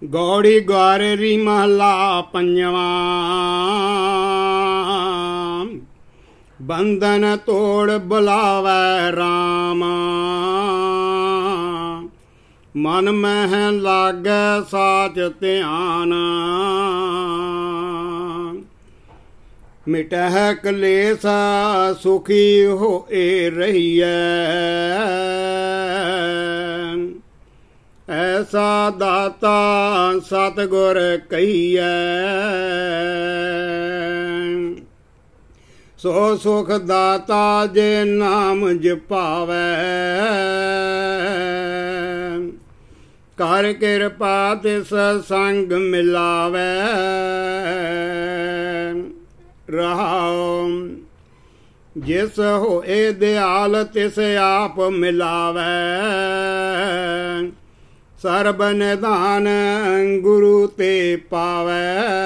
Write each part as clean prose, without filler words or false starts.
गौड़ी ग्वारेरी महला पंजवा। बंधन तोड़ बुलावै राम, मन मह लागै साच ध्यान। मिटह कलेस सुखी होए रहिए, ऐसा दाता सतगुर कहिए। सो सुख दाता जे नाम जपावै, कर कृपा तिस संग मिलावै। रहाओ जिस होए दयाल तिस आप मिलावै, सर्ब निधान गुरु ते पावै।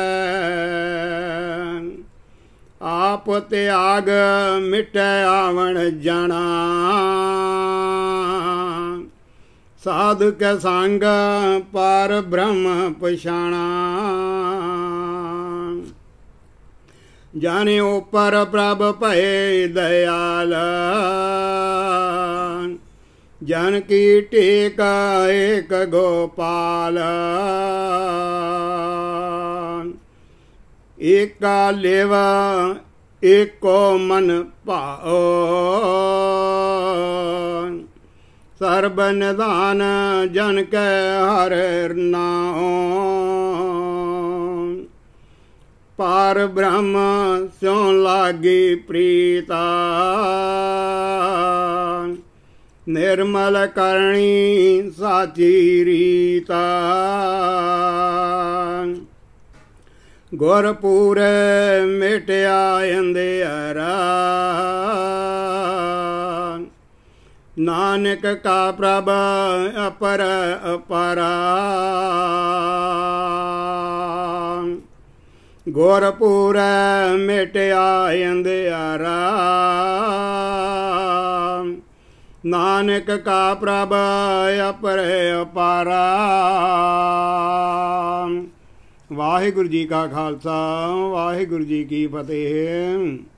आप त्याग मिटै आवण जाना, साधु के संग पार ब्रह्म पछाणा। जाने ऊपर प्रभ भये दयाल, जन की टेका एक गोपाल। एका लेवा एको मन भाओ, सर्ब निधान जन के हर नाओ। पार ब्रह्म स्यों लागी प्रीता, निर्मल करणी साची रीता। गुरपुरे मिटया अंधेरा, नानक का प्रभ अपर अपरा। गुरपुर मिटया अंधेरा, नानक का प्रभ अपर अपारा। वाहिगुरु जी का खालसा, वाहिगुरु जी की फतेह।